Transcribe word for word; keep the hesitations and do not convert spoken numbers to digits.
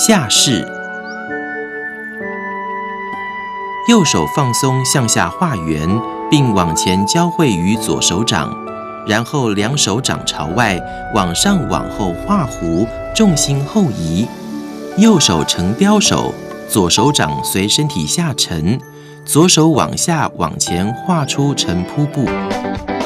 下势。右手放松向下画圆，并往前交汇于左手掌，然后两手掌朝外，往上往后画弧，重心后移。右手呈雕手，左手掌随身体下沉，左手往下往前画出呈瀑布。